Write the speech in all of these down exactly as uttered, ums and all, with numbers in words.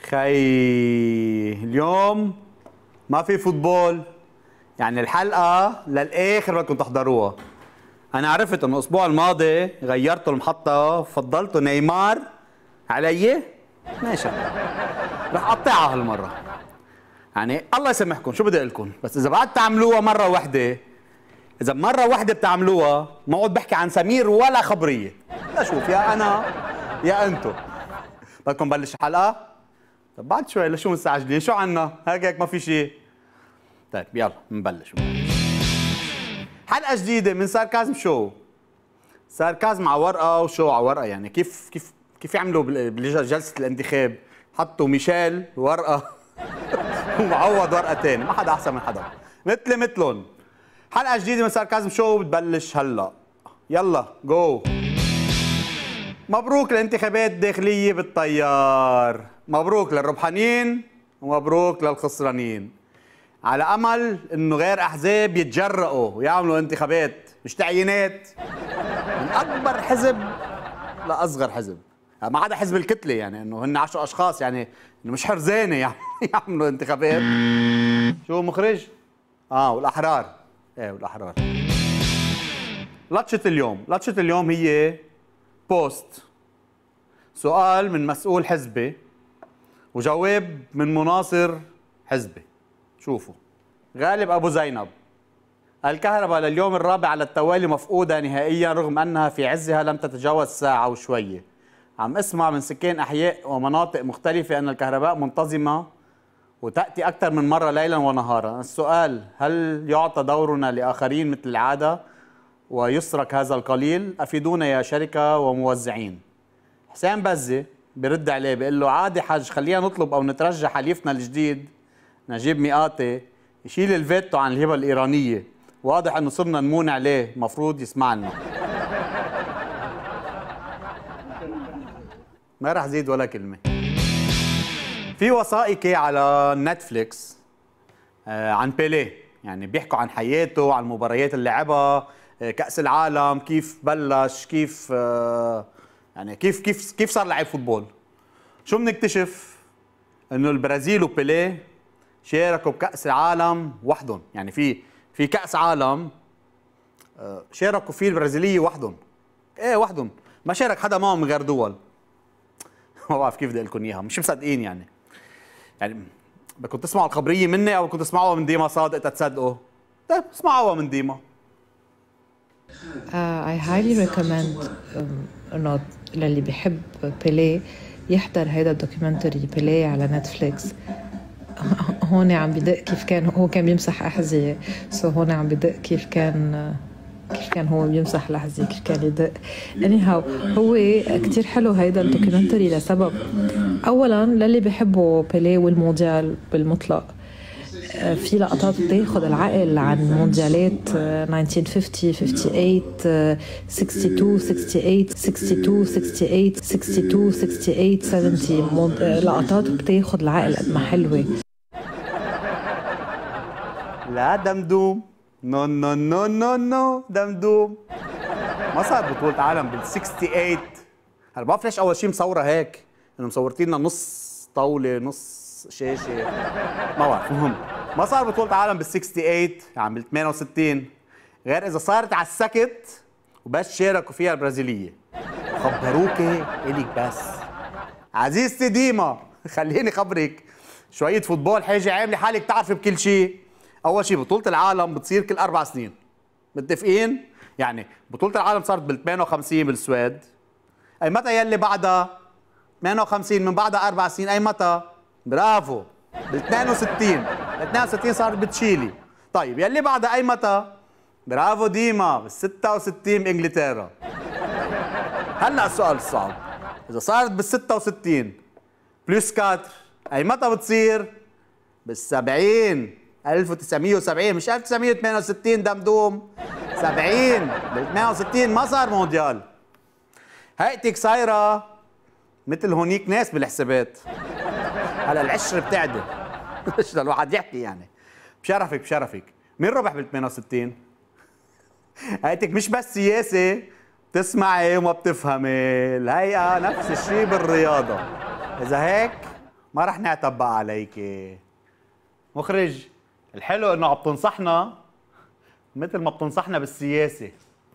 خي اليوم ما في فوتبول، يعني الحلقة للآخر بدكم تحضروها. أنا عرفت إنه الأسبوع الماضي غيرتوا المحطة، فضلتوا نيمار علي، ماشي رح أقطعها هالمرة. يعني الله يسامحكم، شو بدي أقول لكم، بس إذا بعد تعملوها مرة واحدة، إذا مرة واحدة بتعملوها ما عود بحكي عن سمير ولا خبرية. لشوف يا أنا يا أنتو. بدكم نبلش الحلقة؟ طب بعد شوي لشو مستعجلين؟ شو عنا؟ هيك هيك ما في شيء. طيب يلا نبلش. حلقة جديدة من ساركازم شو. ساركازم على ورقة وشو على ورقة، يعني كيف كيف كيف يعملوا بجلسة الانتخاب؟ حطوا ميشيل ورقة ومعوض ورقة ثانية، ما حدا أحسن من حدا. مثلي مثلهم. حلقة جديدة من ساركازم شو بتبلش هلا. يلا جو. مبروك الانتخابات الداخلية بالطيار، مبروك للربحانين ومبروك للخسرانين. على امل انه غير احزاب يتجرأوا ويعملوا انتخابات مش تعيينات، من اكبر حزب لاصغر حزب، ما عدا حزب الكتله، يعني انه هن عشرة اشخاص، يعني انه مش حرزانه يعني يعملوا انتخابات. شو مخرج؟ اه والاحرار، ايه والاحرار. لطشة اليوم، لطشة اليوم هي بوست، سؤال من مسؤول حزبي وجواب من مناصر حزبي. شوفوا. غالب أبو زينب: الكهرباء لليوم الرابع على التوالي مفقودة نهائيا رغم أنها في عزها لم تتجاوز ساعة وشوية. عم اسمع من سكان أحياء ومناطق مختلفة أن الكهرباء منتظمة وتأتي أكثر من مرة ليلا ونهارا. السؤال: هل يعطى دورنا لآخرين مثل العادة ويسرق هذا القليل؟ أفيدونا يا شركة وموزعين. حسين بزة برد عليه بيقول له: عادي حاج، خلينا نطلب او نترجى حليفنا الجديد نجيب مئاتي يشيل الفيتو عن الهبه الايرانيه، واضح انه صرنا نمون عليه، مفروض يسمع لنا. ما رح زيد ولا كلمه. في وثائقي على نتفليكس آه عن بيليه، يعني بيحكوا عن حياته، عن المباريات اللي لعبها، آه كأس العالم كيف بلش، كيف آه يعني كيف كيف كيف صار لعيب فوتبول. شو بنكتشف؟ انه البرازيل وبيليه شاركوا بكأس العالم وحدهم، يعني في في كأس عالم شاركوا فيه البرازيلية وحدهم. ايه وحدهم، ما شارك حدا معهم من غير دول. ما بعرف كيف بدي اقول لكم اياها، مش مصدقين يعني. يعني بدكم تسمعوا الخبرية مني او بدكم تسمعوها من ديما صادق تتصدقوا؟ طيب اسمعوها من ديما. Uh, I highly recommend um, انه للي بيحب بيليه يحضر هيدا الدوكيومنتري بيليه على نتفليكس. هون عم بدق كيف كان هو كان بيمسح أحذية، سو هون عم بدق كيف كان كيف كان هو بيمسح الأحذية، كيف كان يدق. anyhow هو كتير حلو هيدا الدوكيومنتري لسبب: أولاً للي بيحبوا بيليه والمونديال بالمطلق، في لقطات بتاخد العقل عن مونديالات ألف وتسعمية وخمسين ستة وستين ستة وستين ستة وستين ستة وستين ستة وستين سبعين، لقطات بتاخد العقل قد ما حلوة. لا دمدوم، نو نو نو نو نو دمدوم. ما صار بطولة عالم بال ثمانية وستين. هلا بعرف ليش أول شيء مصورة هيك، إنه مصورتين لنا نص طاولة نص شاشة، ما بعرف، المهم ما صار بطولة عالم بال ثمانية وستين، يعني بال ثمانية وستين، غير إذا صارت على السكت وبس شاركوا فيها البرازيلية. خبروكي إليك بس عزيزتي ديما، خليني خبرك شوية فوتبول حاجة عاملة حالك تعرفي بكل شيء. أول شيء بطولة العالم بتصير كل أربع سنين، متفقين؟ يعني بطولة العالم صارت بال ثمانية وخمسين بالسويد، أي متى يلي بعدها؟ ثمانية وخمسين من بعدها أربع سنين، أي متى؟ برافو، بال اثنين وستين، بال اثنين وستين صارت بتشيلي. طيب يلي بعدها أي متى؟ برافو ديما، بال ستة وستين بإنجلترا. هلا السؤال الصعب: إذا صارت بال ستة وستين بلس كاتر، أي متى بتصير؟ بال سبعين، ألف وتسعمية وسبعين، مش ألف وتسعمية وثمانية وستين دمدوم، سبعين، بال ثمانية وستين ما صار مونديال. هيئتك صايرة مثل هونيك ناس بالحسابات. هلا العشرة بتعدي مش للواحد يحكي يعني. بشرفك بشرفك، مين ربح بال ثمانية وستين؟ هيئتك مش بس سياسة بتسمعي وما بتفهمي، الهيئة نفس الشيء بالرياضة. إذا هيك ما رح نعتب بقى عليك. مخرج، الحلو انه عم تنصحنا مثل ما بتنصحنا بالسياسة.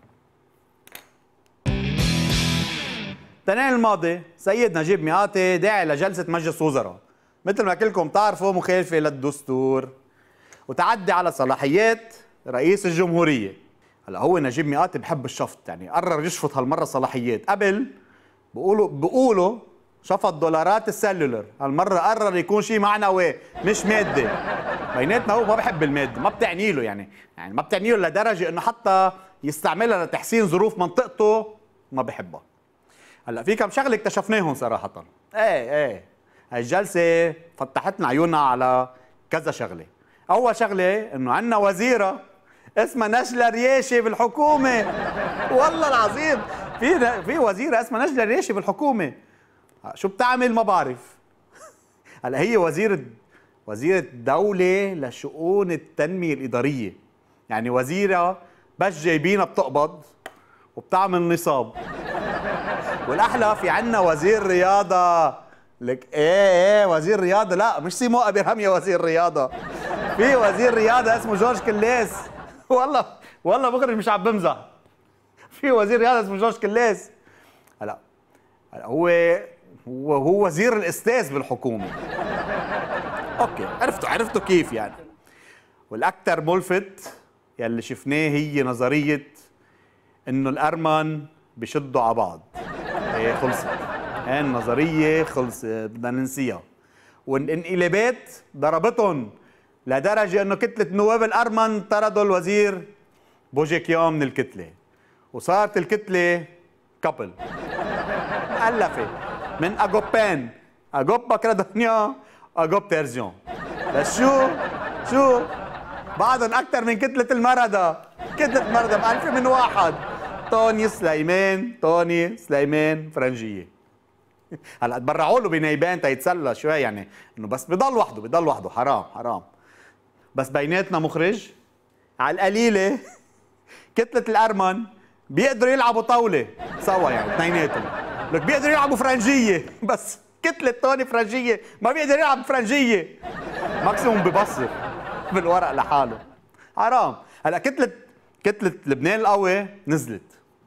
الاثنين الماضي سيد نجيب مئاتي داعي لجلسة مجلس وزراء مثل ما كلكم تعرفوا مخالفة للدستور وتعدي على صلاحيات رئيس الجمهورية. هلا هو نجيب مئاتي بحب الشفط، يعني قرر يشفط هالمرة صلاحيات. قبل بقولوا بقولوا شفط دولارات السلولر، هالمرة قرر يكون شيء معنوي مش مادي. بيناتنا هو ما بحب المادة، ما بتعني له يعني يعني ما بتعني له لدرجة انه حتى يستعملها لتحسين ظروف منطقته ما بحبها. هلا في كم شغله اكتشفناهم صراحه. ايه ايه هالجلسه فتحت لنا عيوننا على كذا شغله. اول شغله انه عندنا وزيره اسمها نجلة رياشي بالحكومه. والله العظيم في في وزيره اسمها نجلة رياشي بالحكومه. شو بتعمل ما بعرف. هلا هي وزيره وزيره دوله لشؤون التنميه الاداريه، يعني وزيره بس جايبينها بتقبض وبتعمل نصاب. والاحلى في عنا وزير رياضه. لك ايه ايه وزير رياضه، لا مش سيمو ابراهيم يا وزير رياضه، في وزير رياضه اسمه جورج كلاس. والله والله مخرج مش عم بمزح، في وزير رياضه اسمه جورج كلاس. هلا هلا هو هو هو وزير الاستاذ بالحكومه. اوكي عرفتوا عرفتوا كيف يعني. والاكثر ملفت يلي شفناه هي نظريه انه الارمن بشدوا على بعض. ايه خلصت، هاي النظريه خلصت بدنا ننسيها. والانقلابات ضربتهم لدرجه انه كتله النواب الارمن طردوا الوزير بوجيكيان من الكتله، وصارت الكتله كابل مؤلفه من اجوبان، اجوب بكرادونيا اجوب تيرزيون. بس شو شو بعضهم اكثر من كتله المردة. كتله المردة بألف من واحد. توني سليمان توني سليمان فرنجيه. هلا تبرعوا له بنيبان تيتسلى شوي يعني انه بس بضل وحده بضل وحده. حرام حرام. بس بيناتنا مخرج على القليله كتله الارمن بيقدروا يلعبوا طاوله سوا، يعني اثنيناتهم لك بيقدروا يلعبوا فرنجيه. بس كتله توني فرنجيه ما بيقدر يلعب فرنجيه، ماكسيموم ببصر بالورق لحاله. حرام. هلا كتله كتله لبنان القوي نزلت.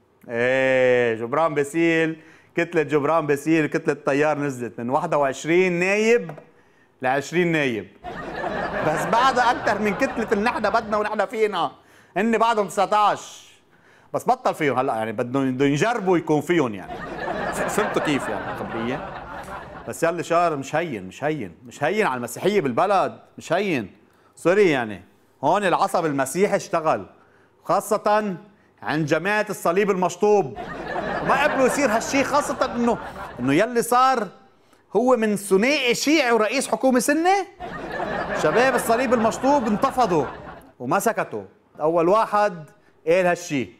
ايه جبران باسيل، كتله جبران باسيل كتله التيار نزلت من واحد وعشرين نايب ل عشرين نايب. بس بعدها اكثر من كتله النحن بدنا ونحن فينا. هن بعدهم تسعطعش بس بطل فيهم هلا، يعني بدهم بدهم يجربوا يكون فيهم يعني. فهمتوا كيف يعني الخبريه؟ بس يلي شهر مش هين مش هين مش هين على المسيحيه بالبلد، مش هين. سوري يعني هون العصب المسيحي اشتغل، خاصة عند جماعة الصليب المشطوب، وما قبلوا يصير هالشيء، خاصة انه انه يلي صار هو من ثنائي شيعي ورئيس حكومة سنة. شباب الصليب المشطوب انتفضوا وما سكتوا. أول واحد قال هالشيء.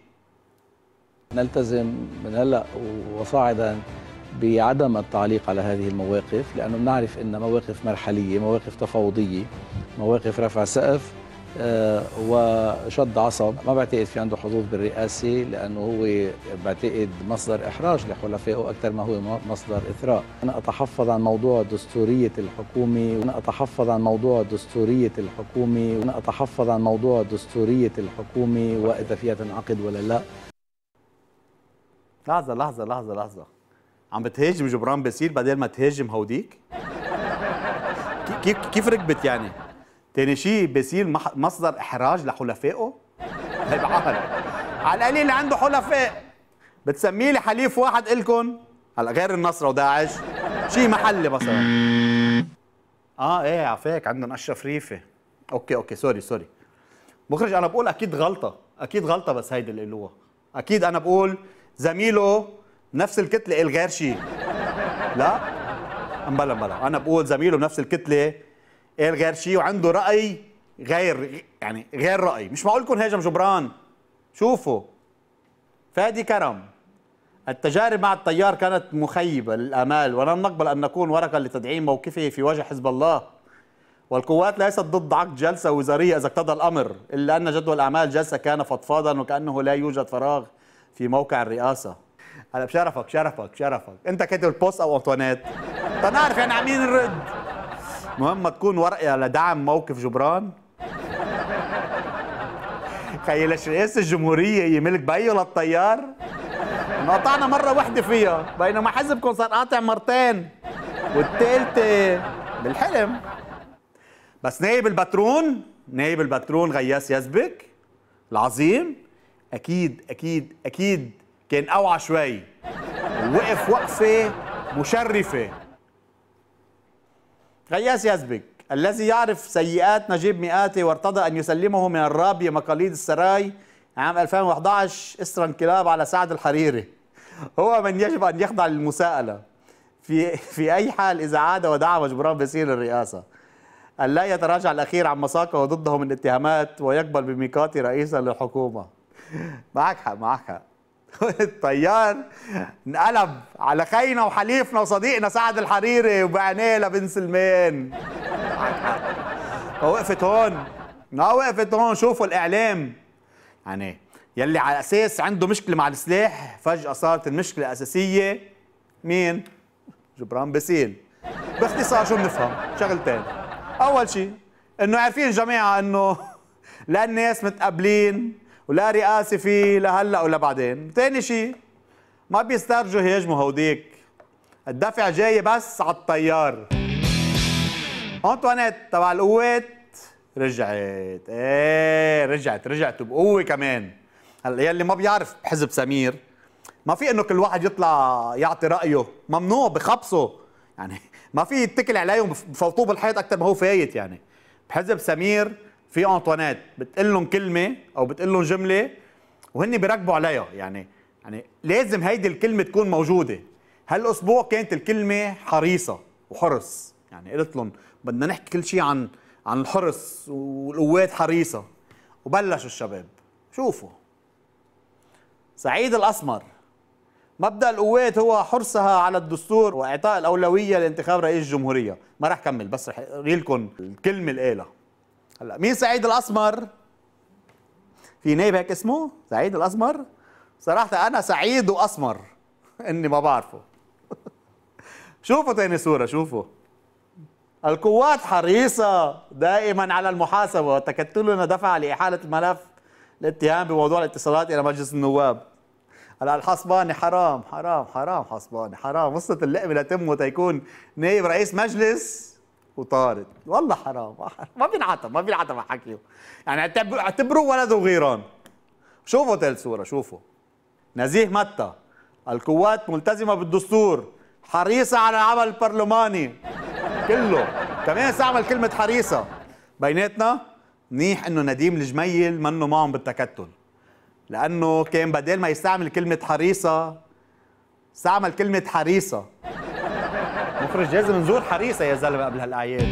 نلتزم من هلا وصاعدا بعدم التعليق على هذه المواقف، لأنه بنعرف أن مواقف مرحلية، مواقف تفاوضية، مواقف رفع سقف آه وشد عصب. ما بعتقد في عنده حظوظ بالرئاسة، لأنه هو بعتقد مصدر إحراج لحلفائه أكثر ما هو مصدر إثراء. أنا أتحفظ عن موضوع دستورية الحكومة، وأنا أتحفظ عن موضوع دستورية الحكومة، وأنا أتحفظ عن موضوع دستورية الحكومة وإذا فيها تنعقد ولا لا. لحظة لحظة لحظة لحظة، عم بتهاجم جبران باسيل بدل ما تهاجم هوديك؟ كيف كيف ركبت يعني؟ تاني شيء باسيل مصدر احراج لحلفائه؟ هي بعقل. على القليل عنده حلفاء، بتسميه لي حليف واحد الكم هلا غير النصرة وداعش؟ شيء محلي مثلا. اه ايه عفاك عندنا اشرف ريفي. اوكي اوكي سوري سوري. مخرج انا بقول اكيد غلطة، اكيد غلطة، بس هيدي اللي قالوها. اكيد انا بقول زميله نفس الكتلة قال غير شيء. لا امبلا امبلا انا بقول زميله بنفس الكتلة قال غير شيء وعنده رأي غير، يعني غير رأي. مش معقول يكون هاجم جبران. شوفوا فادي كرم، التجارب مع التيار كانت مخيبة للآمال، ولن نقبل أن نكون ورقة لتدعيم موقفه في وجه حزب الله. والقوات ليست ضد عقد جلسة وزارية إذا اقتضى الأمر، إلا أن جدول أعمال جلسة كان فضفاضا وكأنه لا يوجد فراغ في موقع الرئاسة. هلا بشرفك شرفك شرفك أنت كاتب البوست أو أنطوانيت؟ تنعرف يعني عمين الرد. مهم تكون ورقه لدعم موقف جبران. خيي ليش رئيس الجمهوريه يملك بيو للطيار؟ انقطعنا مره وحده فيها، بينما حزبكم صار قاطع مرتين والثالثه بالحلم. بس نايب البترون، نايب البترون غياس يزبك العظيم اكيد اكيد اكيد كان اوعى شوي، ووقف وقفه مشرفه. غياس يزبك الذي يعرف سيئات نجيب مئاتي وارتضى ان يسلمه من الرابيه مقاليد السراي عام ألفين وأحد عشر اسرا انقلاب على سعد الحريري، هو من يجب ان يخضع للمساءله في في اي حال اذا عاد ودعم جبران باسيل الرئاسه، أن لا يتراجع الأخير عن مساقه ضده من اتهامات ويقبل بميقاتي رئيسا للحكومة. معك حق معك حق. الطيار انقلب على خينا وحليفنا وصديقنا سعد الحريري وبعناه لبن سلمان. معك حق. فوقفت هون، ما وقفت هون. شوفوا الإعلام يعني يلي على أساس عنده مشكلة مع السلاح فجأة صارت المشكلة الأساسية مين؟ جبران باسيل. باختصار شو بنفهم؟ شغلتين. أول شيء إنه عارفين جماعة إنه لا الناس متقابلين ولا رئاسة فيه لهلا ولا بعدين. ثاني شيء ما بيسترجوا يهاجموا هوديك، الدفع جاي بس على الطيار. أنطوانيت تبع القوات رجعت، ايه رجعت رجعت بقوة كمان. هلا يلي ما بيعرف بحزب سمير ما في إنه كل واحد يطلع يعطي رأيه، ممنوع بخبصه يعني، ما في يتكل عليهم بفوتوه بالحيط اكثر ما هو فايت يعني. بحزب سمير في انطوانات بتقول لهم كلمه او بتقول لهم جمله وهن بيركبوا عليها يعني، يعني لازم هيدي الكلمه تكون موجوده. هالاسبوع كانت الكلمه حريصه وحرص، يعني قلت لهم بدنا نحكي كل شيء عن عن الحرص والقوات حريصه، وبلشوا الشباب. شوفوا سعيد الاسمر، مبدأ القوات هو حرصها على الدستور واعطاء الاولويه لانتخاب رئيس الجمهوريه. ما رح كمل بس رح اقري لكم الكلمه القالها. هلا مين سعيد الاسمر؟ في نايب هيك اسمه سعيد الاسمر؟ صراحه انا سعيد واسمر اني ما بعرفه. شوفوا ثاني صوره، شوفوا القوات حريصه دائما على المحاسبه وتكتلنا دفع لاحاله الملف الاتهام بموضوع الاتصالات الى مجلس النواب. هلا الحصباني حرام حرام حرام حصباني حرام، وصلت اللقمه لتمه تيكون نائب رئيس مجلس وطارد، والله حرام ما بينعتب ما بينعتب على حكيه يعني، اعتبروه ولد وغيران. شوفوا ثالث صوره، شوفوا نزيه متى القوات ملتزمه بالدستور حريصه على العمل البرلماني كله، كمان استعمل كلمه حريصه. بيناتنا منيح انه نديم الجميل منه معهم بالتكتل، لأنه كان بدل ما يستعمل كلمة حريصة استعمل كلمة حريصة. مخرج لازم نزور حريصة يا زلمة قبل هالأعياد.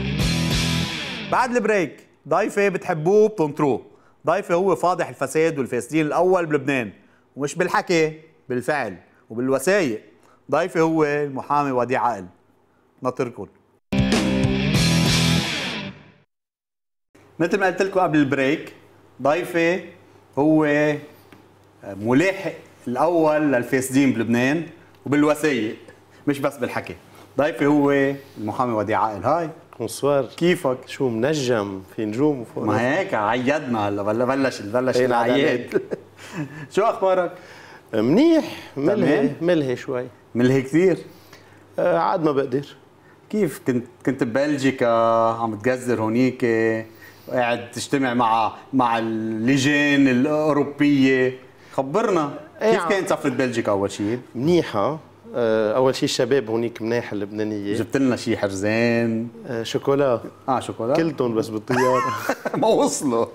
بعد البريك ضيفة بتحبوه بتنطروه، ضيفة هو فاضح الفساد والفاسدين الأول بلبنان، ومش بالحكي بالفعل وبالوثائق. ضيفة هو المحامي وديع عقل. ناطركم. مثل ما قلت لكم قبل البريك، ضيفة هو ملاحق الاول للفاسدين بلبنان وبالوثائق مش بس بالحكي. ضيفي هو المحامي وديع عقل. هاي بونسوار، كيفك؟ شو منجم في نجوم وفوق؟ ما هيك عيدنا هلا بلش بلش العياد. شو اخبارك؟ منيح، ملهي ملهي شوي. ملهي كثير؟ آه عاد ما بقدر. كيف كنت كنت ببلجيكا عم تجزر هونيك وقاعد تجتمع مع مع اللجان الاوروبيه، خبرنا كيف كانت سفرة بلجيكا اول شيء؟ منيحه. اول شيء الشباب هونيك مناح اللبنانيه. جبت لنا شيء حرزان؟ آه شوكولا. اه شوكولا كلتهم بس بالطياره. ما وصلوا.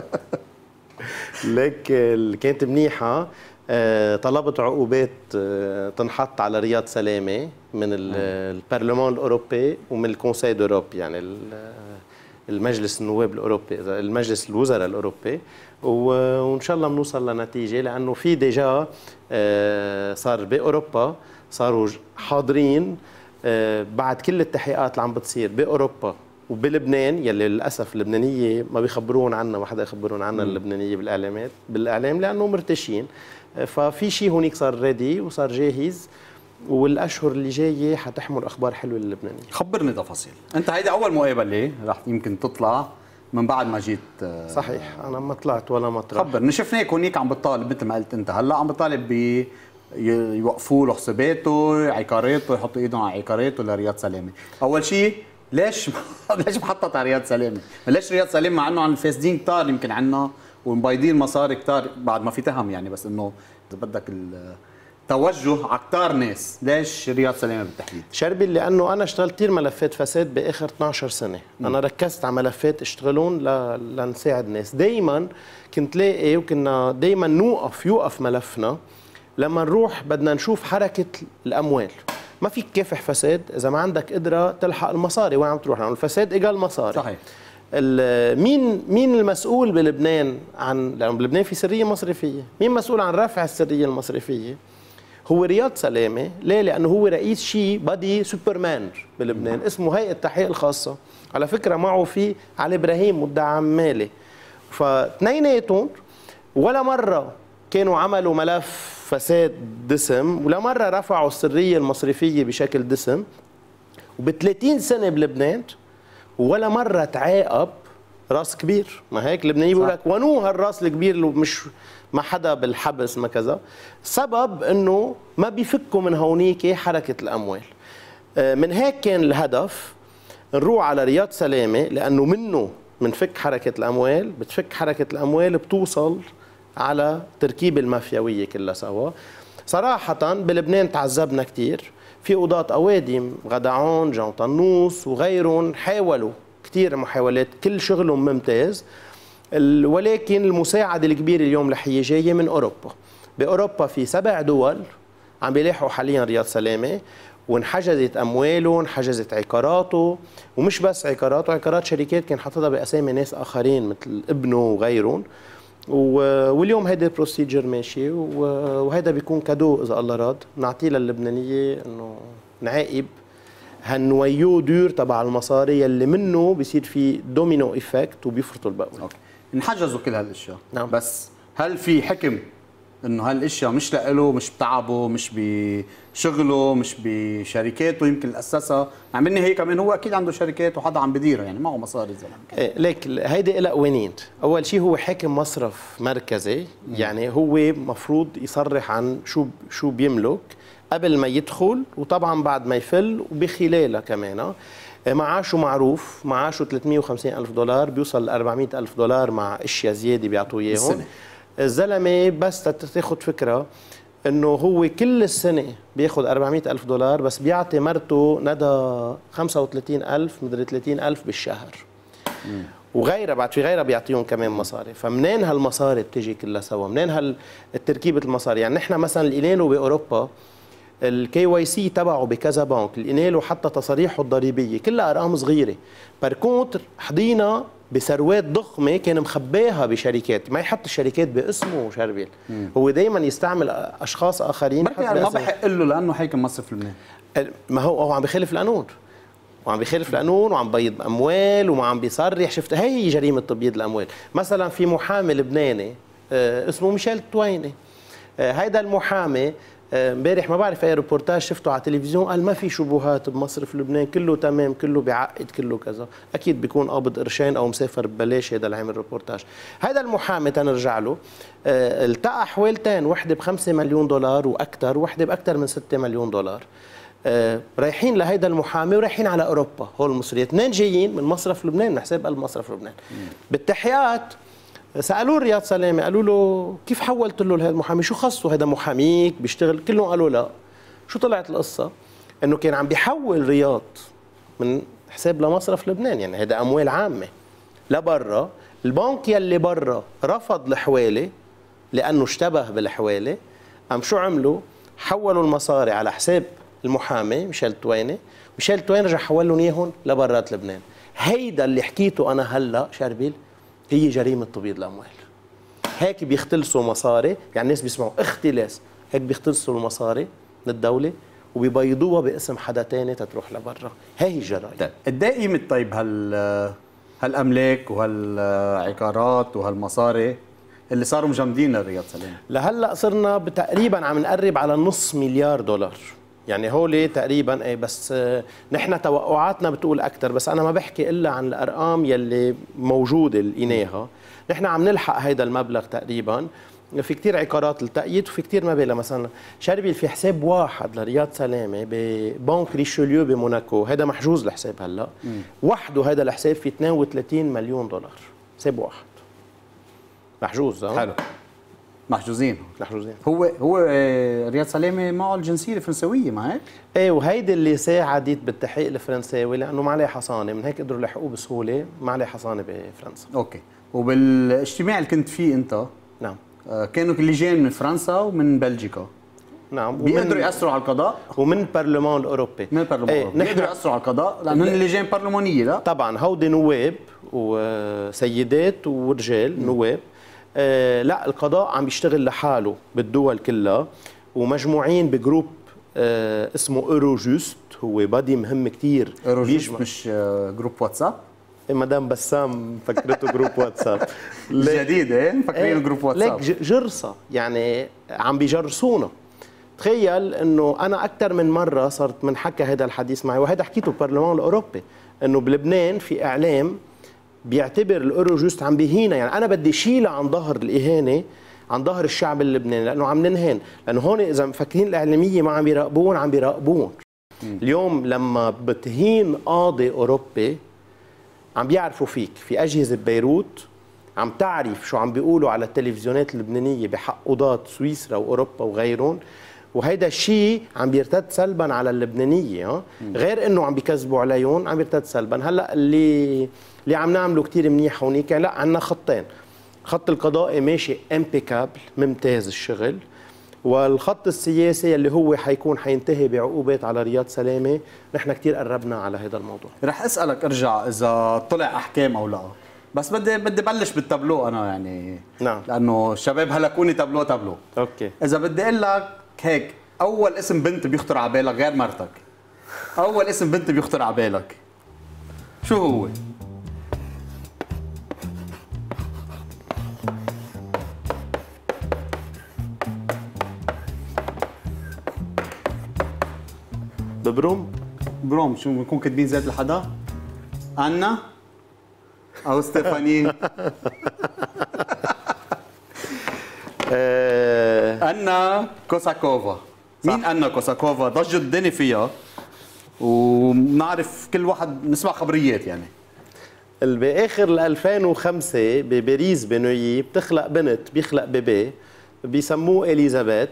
لك كانت منيحه. آه طلبت عقوبات آه تنحط على رياض سلامه من البرلمان الاوروبي ومن الكونساي دوروب، يعني المجلس النواب الاوروبي، المجلس الوزراء الاوروبي، وان شاء الله بنوصل لنتيجه، لانه في ديجا صار باوروبا صاروا حاضرين بعد كل التحقيقات اللي عم بتصير باوروبا وبلبنان، يلي للاسف اللبنانيه ما بيخبرون عنا، ما حدا يخبرون عنا اللبنانيه بالاعلامات بالاعلام لانه مرتشين. ففي شيء هونيك صار ريدي وصار جاهز، والاشهر اللي جايه حتحمل اخبار حلوه للبنانيين. خبرني تفاصيل. انت هيدي اول مقابله رح يمكن تطلع من بعد ما جيت. صحيح، انا ما طلعت ولا مطرح. خبرني، شفناك هونيك عم بتطالب مثل ما قلت انت، هلا عم بتطالب ب يوقفوا له حساباته، عقاراته، يحطوا ايدهم على عقاراته لرياض سلامه. اول شيء ليش ليش محطط على رياض سلامه؟ ليش رياض سلامه مع انه عن الفاسدين كثار يمكن عنا ومبيضين مصاري كثار بعد ما في تهم يعني، بس انه اذا بدك التوجه على كثار ناس، ليش رياض سلامه بالتحديد؟ شربي لانه انا اشتغلت كثير ملفات فساد باخر اثنعش سنه، م. انا ركزت على ملفات اشتغلون ل... لنساعد الناس، دائما كنت لاقي وكنا دائما نوقف يوقف ملفنا لما نروح بدنا نشوف حركه الاموال. ما فيك تكافح فساد اذا ما عندك قدره تلحق المصاري وين عم تروح، لانه الفساد ايجال مصاري. صحيح. مين مين المسؤول بلبنان عن، لانه بلبنان في سريه مصرفيه، مين مسؤول عن رفع السريه المصرفيه؟ هو رياض سلامه. ليه؟ لانه هو رئيس شيء بدي سوبرمان بلبنان اسمه هيئه التحقيق الخاصه، على فكره معه في علي ابراهيم مدعي عام مالي، فاثنيناتهم ولا مره كانوا عملوا ملف فساد دسم ولا مره رفعوا السريه المصرفيه بشكل دسم، وب ثلاثين سنه بلبنان ولا مره تعاقب راس كبير. ما هيك اللبناني بيقول لك ونو هالراس الكبير اللي مش ما حدا بالحبس ما كذا، سبب انه ما بيفكوا من هونيك حركه الاموال. من هيك كان الهدف نروح على رياض سلامه، لانه منه منفك حركه الاموال، بتفك حركه الاموال بتوصل على تركيب المافياويه كلها سوا. صراحه بلبنان تعذبنا كثير، في قضاة أوادم غدعون جان طنوس وغيرهم حاولوا كثير محاولات، كل شغلهم ممتاز، ولكن المساعدة الكبيرة اليوم رح هي جاية من أوروبا. بأوروبا في سبع دول عم بيلاحقوا حاليا رياض سلامة، وانحجزت أمواله وانحجزت عقاراته، ومش بس عقاراته، عقارات شركات كان حاططها بأسامي ناس آخرين مثل ابنه وغيرهم، واليوم هيدا البروسيجر ماشي، وهيدا بيكون كادو اذا الله راد نعطيه للبنانيه انه نعاقب هالنويو دور تبع المصاري يلي منه بيصير في دومينو ايفكت وبيفرطوا الباقي. اوكي، انحجزوا كل هالاشياء. نعم. بس هل في حكم انه هالاشياء مش لإله، مش بتعبه، مش بشغله، مش بشركاته يمكن الاسسها؟ عم مني هي كمان هو اكيد عنده شركات وحدا عم بديرها، يعني معه مصاري الزلمه. إيه ليك هيدي لها قوانين. اول شيء هو حاكم مصرف مركزي، يعني هو مفروض يصرح عن شو شو بيملك قبل ما يدخل، وطبعا بعد ما يفل وبخلالها كمان. معاشه معروف، معاشه ثلاثمئة وخمسين ألف دولار بيوصل ل أربعمئة ألف دولار مع اشياء زياده بيعطوه اياهم الزلمه. بس تاخذ فكره انه هو كل السنه بياخذ أربعمئة ألف دولار، بس بيعطي مرته ندى خمسة وثلاثين ألف مدري ثلاثين ألف بالشهر. مم. وغيرها بعد في غيرها بيعطيهم كمان مصاري. فمنين هالمصاري بتجي كلها سوا؟ منين هالتركيبه المصاري؟ يعني نحن مثلا لقينا باوروبا الكي واي سي تبعه بكذا بنك، لقينا له حتى تصاريحه الضريبيه كلها ارقام صغيره، بركونتر حضينا بثروات ضخمه كان مخباها بشركات، ما يحط الشركات باسمه شربيل، هو دائما يستعمل اشخاص اخرين. يعني ما بحق له لانه حاكم مصرف لبنان، ما هو هو عم بخالف القانون، وعم بيخالف القانون وعم بيض اموال وما عم بيصرح. شفت هي جريمه تبييض الاموال. مثلا في محامي لبناني آه اسمه ميشيل تويني، آه هيدا المحامي امبارح ما بعرف اي ريبورتاج شفته على التلفزيون قال ما في شبهات بمصرف لبنان، كله تمام، كله بيعقد، كله كذا، اكيد بيكون قابض قرشين او مسافر ببلاش هذا اللي عمل ريبورتاج. هذا المحامي تنرجع له اه التقى حوالتين، وحده بخمسة مليون دولار واكثر، وحده باكثر من ستة مليون دولار. اه رايحين لهيدا المحامي ورايحين على اوروبا، هول المصريين اثنين جايين من مصرف لبنان، من حساب قلب مصرف لبنان. بالتحيات سالوه رياض سلامه، قالوا له كيف حولت له لهذا المحامي؟ شو خصه هذا محاميك بيشتغل؟ كلهم قالوا لا. شو طلعت القصه؟ انه كان عم بيحول رياض من حساب لمصرف لبنان، يعني هذا اموال عامه لبرا. البنك يلي برا رفض الحواله لانه اشتبه بالحواله، قام شو عملوا؟ حولوا المصاري على حساب المحامي ميشيل تويني، ميشيل تويني رجع حول لهم اياهم لبرات لبنان. هيدا اللي حكيته انا هلا شربيل هي جريمه تبييض الاموال. هيك بيختلسوا مصاري، يعني الناس بيسمعوا اختلاس، هيك بيختلسوا المصاري من الدوله وبيبيضوها باسم حدا ثاني تتروح لبرا. هي الجرائم. طيب قد ايه قيمه طيب هال هالاملاك وهالعقارات وهالمصاري اللي صاروا مجمدين لرياض سلامه؟ لهلا صرنا تقريبا عم نقرب على نص مليار دولار يعني هولي تقريبا ايه، بس آه نحن توقعاتنا بتقول اكثر، بس انا ما بحكي الا عن الارقام يلي موجوده لقيناها. نحن عم نلحق هيدا المبلغ تقريبا. في كتير عقارات التأييد وفي كتير مبالغ. مثلا شربل في حساب واحد لرياض سلامه ببنك ريشوليو بموناكو، هذا محجوز الحساب هلا وحده. هذا الحساب فيه اثنين وثلاثين مليون دولار، حساب واحد محجوز. حلو، محجوزين محجوزين. هو هو رياض سلامه معه الجنسيه الفرنسويه، ما هيك؟ ايه، وهيدي اللي ساعدت بالتحقيق الفرنساوي، لانه ما عليه حصانه، من هيك قدروا يلحقوه بسهوله، ما عليه حصانه بفرنسا. اوكي. وبالاجتماع اللي كنت فيه انت، نعم، كانوا لجان من فرنسا ومن بلجيكا. نعم، بيقدروا ياثروا على القضاء، ومن البرلمان الاوروبي. من البرلمان ايه، الاوروبي بيقدروا ياثروا على القضاء لانه هن لجان برلمانيه. لا طبعا هودي نواب وسيدات ورجال م. نواب. آه لا، القضاء عم بيشتغل لحاله بالدول كلها، ومجموعين بجروب آه اسمه اوروجوست. هو بادي مهم كثير. اوروجوست مش آه جروب واتساب؟ مدام بسام فكرته جروب واتساب جديد. ايه مفكرين جروب واتساب. ليك جرصه، يعني عم بيجرسونا. تخيل انه انا اكثر من مره صرت من حكى هذا الحديث معي، وهذا حكيته بالبرلمان الاوروبي، انه بلبنان في اعلام بيعتبر الاوروجوست عم بيهينا. يعني انا بدي شيلها عن ظهر الاهانه، عن ظهر الشعب اللبناني، لانه عم ننهان. لانه هون اذا مفكرين الاعلاميه ما عم بيراقبون، عم بيراقبون. اليوم لما بتهين قاضي اوروبي عم بيعرفوا فيك. في اجهزه ببيروت عم تعرف شو عم بيقولوا على التلفزيونات اللبنانيه بحق قضاة سويسرا واوروبا وغيرهم، وهيدا الشيء عم بيرتد سلبا على اللبنانيه. ها غير انه عم بيكذبوا عليهم، عم بيرتد سلبا. هلا اللي اللي عم نعمله كثير منيح هونيك، لا عندنا خطين. الخط القضائي ماشي امبيكابل، ممتاز الشغل، والخط السياسي اللي هو حيكون حينتهي بعقوبات على رياض سلامه. نحن كثير قربنا على هذا الموضوع. رح اسالك ارجع اذا طلع احكام او لا، بس بدي بدي بلش بالتابلو انا، يعني نعم، لانه الشباب هلكوني تابلو تابلو. اوكي. اذا بدي اقول لك هيك، اول اسم بنت بيخطر على بالك غير مرتك، اول اسم بنت بيخطر على بالك شو هو؟ ببروم. بروم. شو بنكون كاتبين زيت لحدا؟ أنا أو ستيفاني؟ أنا كوساكوفا. مين أنا كوساكوفا؟ ضجت الدنيا فيها، وبنعرف كل واحد نسمع خبريات. يعني باخر ألفين وخمسة بباريس بنويي بتخلق بنت، بيخلق بيبي بيسموه اليزابيث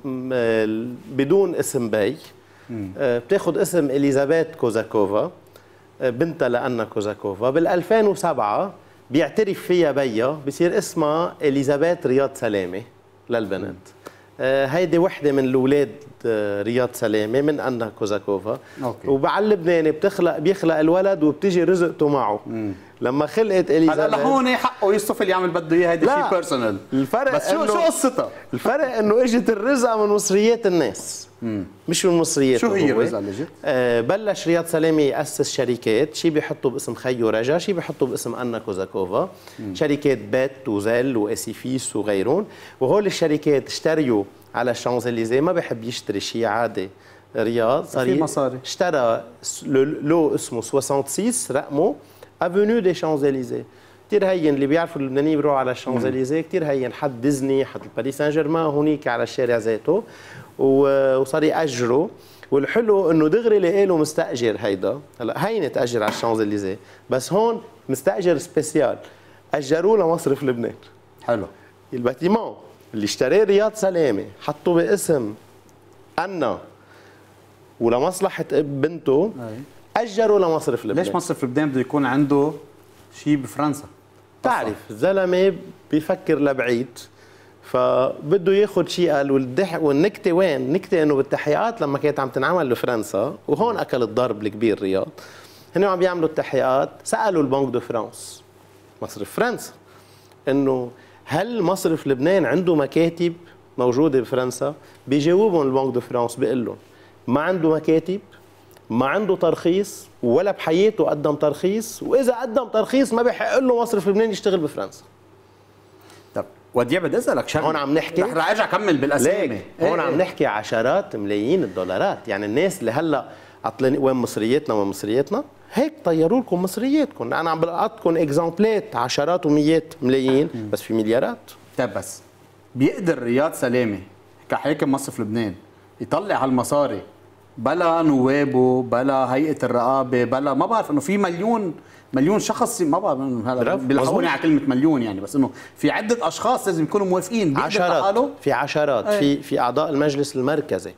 بدون اسم بي. بتاخذ اسم اليزابيث كوزاكوفا، بنتها لأنا كوزاكوفا. بال ألفين وسبعة بيعترف فيها بيها، بصير اسمها اليزابيث رياض سلامه للبنت. هيدي وحده من الاولاد رياض سلامه من أنا كوزاكوفا. وبعلى اللبناني بتخلق بيخلق الولد وبتيجي رزقته معه. مم. لما خلقت اليزابيث هلا لهون حقه يصطف اللي يعمل بده اياه، هيدي شيء بيرسونال. الفرق بس شو شو قصتها؟ الفرق انه اجت الرزقه من مصريات الناس، مم. مش من مصريات. شو هي الرزقه اللي اجت؟ آه بلش رياض سلامه ياسس شركات، شيء بيحطوا باسم خيو رجا، شيء بيحطوا باسم أنا كوزاكوفا. مم. شركات بيت وزل واسيفيس وغيرهم. وهول الشركات اشتريوا على الشانزليزيه، ما بحب يشتري شيء عادي رياض، صار في مصاري. اشترى لو اسمه ستة وستين رقمه افونيو دي شانزليزيه. كثير هين، اللي بيعرفوا اللبنانيين بيروحوا على الشانزليزيه كثير هين، حد ديزني، حد باريس سان جيرمان هونيك على الشارع ذاته، وصار ياجروا. والحلو انه دغري لقى له مستاجر. هيدا هلا هين تاجر على الشانزليزيه، بس هون مستاجر سبيسيال اجروه لمصرف لبنان. حلو. الباتيمون اللي اشتراه رياض سلامه حطوا باسم أنا ولمصلحة بنته، أجروا لمصرف لبنان. ليش مصرف لبنان بده يكون عنده شيء بفرنسا؟ تعرف الزلمة بيفكر لبعيد، فبده ياخذ شيء. قال والضحك والنكته وين؟ النكته انه بالتحقيقات لما كانت عم تنعمل بفرنسا، وهون اكل الضرب الكبير رياض، هن عم بيعملوا التحقيقات، سالوا البنك دو فرانس مصرف فرنسا انه هل مصرف لبنان عنده مكاتب موجوده بفرنسا؟ بيجاوبهم البنك دو فرانس بيقول لهم ما عنده مكاتب، ما عنده ترخيص، ولا بحياته قدم ترخيص، واذا قدم ترخيص ما بيحق له مصرف لبنان يشتغل بفرنسا. طب وديع بدي اسالك شغله، هون عم نحكي رح ارجع اكمل بالاسامي. ليك هون عم نحكي عشرات ملايين الدولارات، يعني الناس اللي هلا عطلاني وين مصرياتنا وين مصرياتنا، هيك طيروا لكم مصرياتكم. انا عم بلقطكم اكزامبلات عشرات ومئات ملايين، بس في مليارات. طيب بس بيقدر رياض سلامه كحاكم مصرف لبنان يطلع هالمصاري بلا نوابه بلا هيئه الرقابه بلا ما بعرف انه في مليون مليون شخص، ما بعرف هلا بيلحقوني على كلمه مليون يعني، بس انه في عده اشخاص لازم يكونوا موافقين. عشرات، في عشرات أي. في في اعضاء المجلس المركزي،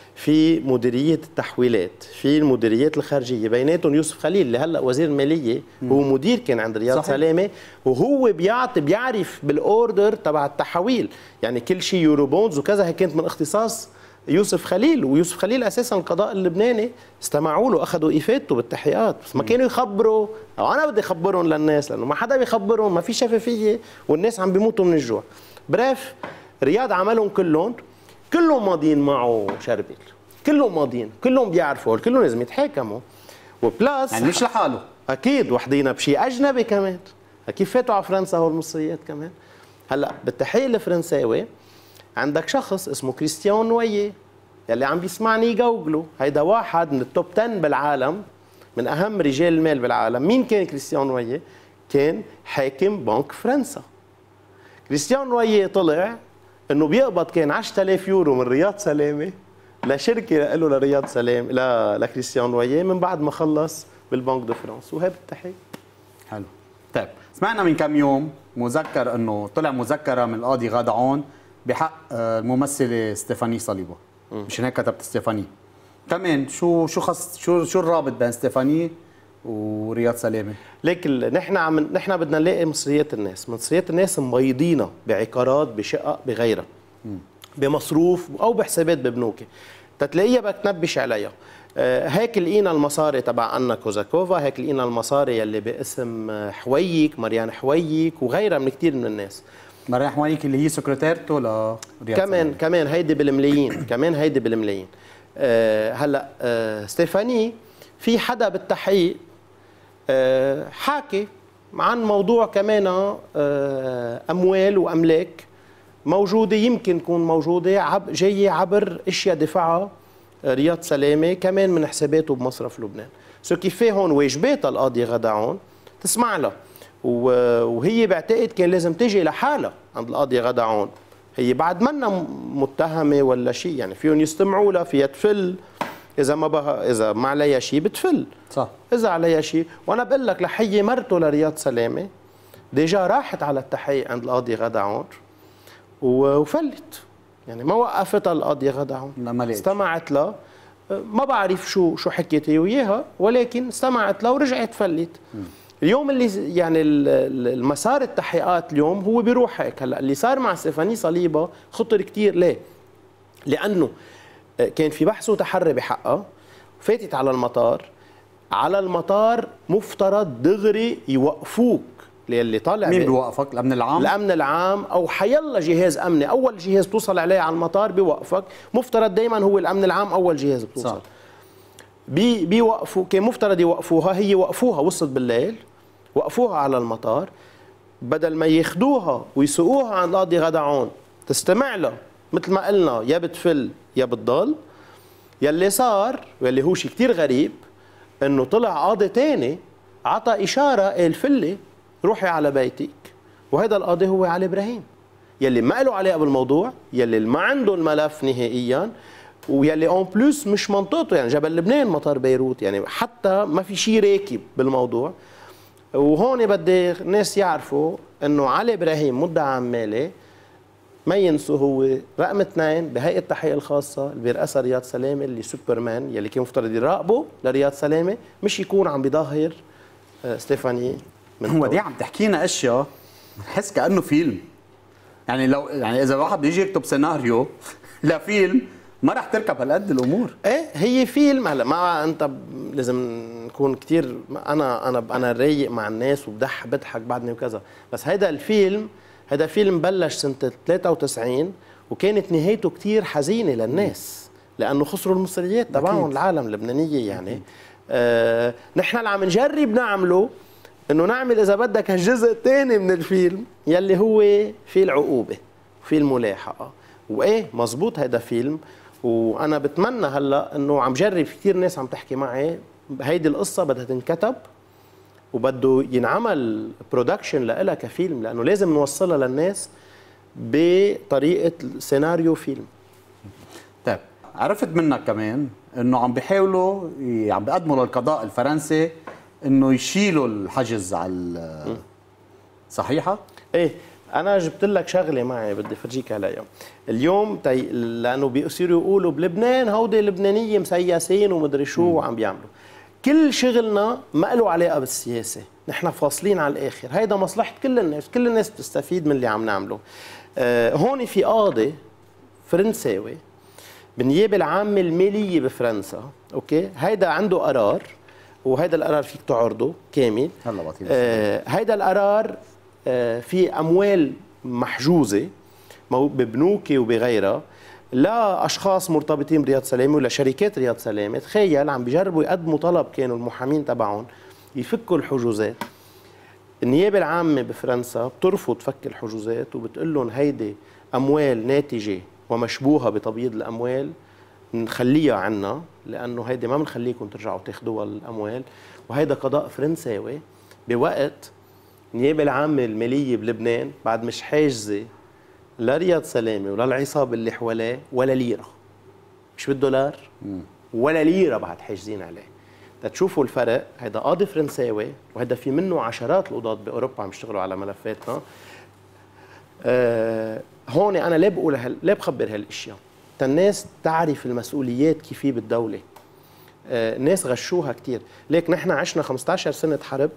في مديريه التحويلات، في المديريات الخارجيه، بيناتهم يوسف خليل اللي هلا وزير الماليه هو مدير كان عند رياض صحيح. سلامه، وهو بيعطي بيعرف بالاوردر تبع التحويل، يعني كل شيء يورو بوندز وكذا هي كانت من اختصاص يوسف خليل. ويوسف خليل اساسا القضاء اللبناني استمعوا له، اخذوا افادته بالتحقيقات، بس ما كانوا يخبروا، او انا بدي اخبرهم للناس لانه ما حدا بيخبرهم، ما في شفافيه والناس عم بيموتوا من الجوع. بريف رياض عملهم كلهم كلهم ماضيين معه شربيل، كلهم ماضيين، كلهم بيعرفوا، كلهم لازم يتحاكموا. وبلاس يعني مش لحاله اكيد وحدينا بشيء اجنبي كمان، كيف فاتوا على فرنسا هول المصريات كمان. هلا بالتحقيق الفرنساوي عندك شخص اسمه كريستيان نويي، يلي عم بيسمعني يجوجلوا، هيدا واحد من التوب عشرة بالعالم، من اهم رجال المال بالعالم. مين كان كريستيان نويي؟ كان حاكم بنك فرنسا. كريستيان نويي طلع انه بيقبض كان عشرة آلاف يورو من رياض سلامه لشركه له لرياض سلام لا لكريستيان نويي من بعد ما خلص بالبنك دو فرانس، وهي بالتحقيق. حلو. طيب سمعنا من كم يوم مذكر انه طلع مذكره من القاضي غادة عون بحق الممثله ستيفاني صليبه، مشان هيك كتبت ستيفاني. كمان شو شو خص شو شو الرابط بين ستيفاني ورياض سلامه؟ ليك نحن عم نحن بدنا نلاقي مصريات الناس، مصريات الناس مبيضينها بعقارات بشقق بغيرها بمصروف او بحسابات ببنوك، تتلاقيها بدك تنبش عليها. آه هيك لقينا المصاري تبع أنا كوزاكوفا، هيك لقينا المصاري يلي باسم حويك، مريان حويك وغيرها من كثير من الناس. مريان حويك اللي هي سكرتيرته لرياض كمان سلامة. كمان هيدي بالملايين كمان هيدي بالملايين. آه هلا آه ستيفاني في حدا بالتحقيق آه حاكي عن موضوع كمان آه اموال واملاك موجوده، يمكن تكون موجوده عب جايه عبر اشياء دفعها رياض سلامه كمان من حساباته بمصرف لبنان. سو كيفاه هون واجبات القاضيه غادة عون تسمع لها، وهي بعتقد كان لازم تجي لحالها عند القاضيه غادة عون، هي بعد منا متهمه ولا شيء، يعني فيهم يستمعوا لها، فيها تفل اذا ما بها، اذا ما عليها شيء بتفل صح، اذا عليها شيء. وانا بقول لك لحيي مرته لرياض سلامه ديجا راحت على التحقيق عند القاضيه غادة عون وفلت، يعني ما وقفتها القاضيه غادة عون، استمعت لها، ما بعرف شو شو حكيت هي وياها، ولكن استمعت لها ورجعت فلت. م. اليوم اللي يعني المسار التحقيقات اليوم هو بيروح هيك. هلا اللي صار مع ستيفاني صليبه خطر كثير، ليه؟ لانه كان في بحث وتحري بحقها، فاتت على المطار، على المطار مفترض دغري يوقفوك اللي طالع. مين بيوقفك؟ الامن العام؟ الامن العام او حيلا جهاز امني، اول جهاز توصل عليه على المطار بيوقفك، مفترض دائما هو الامن العام اول جهاز بتوصل. صح. بي بيوقفوا، كان مفترض يوقفوها، هي وقفوها، وصلت بالليل وقفوها على المطار، بدل ما ياخذوها ويسوقوها عند القاضي غادة عون تستمع له مثل ما قلنا يا بتفل يا بتضل. يلي صار واللي هو شيء كثير غريب انه طلع قاضي ثاني عطى اشاره قال فلي روحي على بيتك، وهذا القاضي هو علي ابراهيم يلي ما له علاقه بالموضوع، يلي ما عنده الملف نهائيا، ويلي اون بلوس مش منطقته، يعني جبل لبنان مطار بيروت، يعني حتى ما في شيء راكب بالموضوع. وهون بدي الناس يعرفوا انه علي ابراهيم مدعي عمالي ما ينسوا هو رقم اثنين بهيئه التحقيق الخاصه اللي بيرأسها رياض سلامه، اللي سوبرمان يلي كان مفترض يراقبه لرياض سلامه، مش يكون عم بيظهر ستيفاني. هو دي عم تحكينا اشياء بحس كانه فيلم، يعني لو يعني اذا واحد بيجي يكتب سيناريو لفيلم ما رح تركب هالقد الامور. ايه هي فيلم. هلا ما انت لازم نكون كثير، انا انا انا رايق مع الناس وبضحك بضحك بعدني وكذا، بس هيدا الفيلم هذا فيلم بلش سنه ثلاثة وتسعين وكانت نهايته كثير حزينه للناس لانه خسروا المصريات تبعهم العالم اللبنانيه. يعني آه نحن اللي عم نجرب نعمله انه نعمل اذا بدك هالجزء الثاني من الفيلم يلي هو في العقوبه في الملاحقه. وايه مزبوط هيدا فيلم، وانا بتمنى هلا انه عم جرب كثير ناس عم تحكي معي هيدي القصه بدها تنكتب وبده ينعمل برودكشن لها كفيلم، لانه لازم نوصلها للناس بطريقه سيناريو فيلم. طيب عرفت منك كمان انه عم بيحاولوا عم بيقدموا للقضاء الفرنسي انه يشيلوا الحجز على صحيحه؟ ايه انا جبت لك شغله معي بدي افرجيك عليها اليوم تي... لانه بيصيروا يقولوا بلبنان هودي لبنانيه مسيسين ومدري شو وعم بيعملوا. كل شغلنا ما له علاقه بالسياسه، نحن فاصلين على الاخر، هيدا مصلحه كل الناس، كل الناس بتستفيد من اللي عم نعمله. آه هون في قاضي فرنساوي بالنيابه العامه الماليه بفرنسا، اوكي، هيدا عنده قرار وهيدا القرار فيك تعرضه كامل. هلا بطيء. آه هيدا القرار آه في اموال محجوزه ببنوك وبغيرها لاشخاص مرتبطين برياض سلامه ولا شركات رياض سلامه. تخيل عم بيجربوا يقدموا طلب، كانوا المحامين تبعهم يفكوا الحجوزات. النيابه العامه بفرنسا بترفض فك الحجوزات وبتقول لهم هيدي اموال ناتجه ومشبوهه بتبييض الاموال، نخليها عنا لانه هيدي ما بنخليكم ترجعوا تاخذوها الاموال. وهيدا قضاء فرنساوي بوقت النيابه العامه الماليه بلبنان بعد مش حاجزه لا رياض سلامه ولا العصابه اللي حواليه ولا ليره، مش بالدولار ولا ليره بعد حاجزين عليه. تشوفوا الفرق، هيدا قاضي فرنساوي وهيدا في منه عشرات القضاة باوروبا عم يشتغلوا على ملفاتنا. آه هون انا ليه بقول هال... ليه بخبر هالاشياء؟ تا الناس تعرف المسؤوليات كيف هي بالدوله. آه الناس غشوها كثير، ليك نحن عشنا خمسة عشر سنه حرب،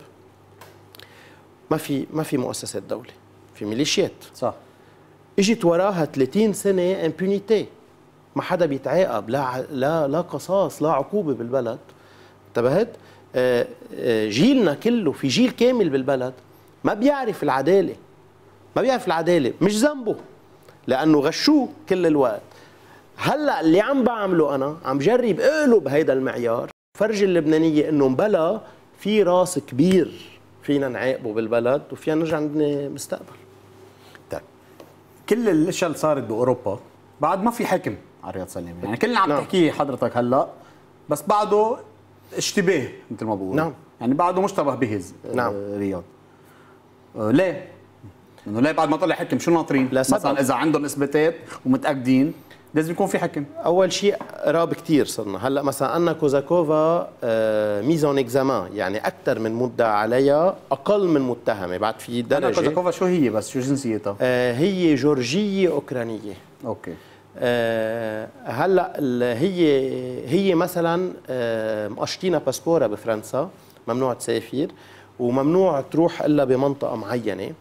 ما في ما في مؤسسات دوله، في ميليشيات. صح. اجت وراها ثلاثين سنه امبونيتي، ما حدا بيتعاقب، لا لا لا قصاص لا عقوبه بالبلد. انتبهت؟ آه آه جيلنا كله، في جيل كامل بالبلد ما بيعرف العداله، ما بيعرف العداله، مش ذنبه لانه غشوه كل الوقت. هلا اللي عم بعمله انا عم جرب اقلب هيدا المعيار، فرجي اللبنانيه انه مبلا في راس كبير فينا نعاقبه بالبلد وفينا نرجع نبني مستقبل. طيب كل الاشياء اللي صارت باوروبا بعد ما في حكم على رياض سلامه، يعني كل اللي عم نعم. تحكيه حضرتك هلا بس بعده اشتباه مثل ما بقول. نعم. يعني بعده مشتبه به نعم. رياض. آه ليه؟ انه ليه بعد ما طلع حكم شو ناطرين؟ مثلا اذا عندهم اثباتات ومتاكدين لازم يكون في حكم. اول شيء قراب كثير صرنا، هلا مثلا أنا كوزاكوفا ميز اون اكزامان، يعني اكثر من مدعى عليها اقل من متهمه، بعد في درجه. أنا كوزاكوفا شو هي بس شو جنسيتها؟ آه هي جورجيه اوكرانيه. اوكي. آه هلا هي هي مثلا آه مقشطينها باسبورها بفرنسا، ممنوع تسافر وممنوع تروح الا بمنطقه معينه،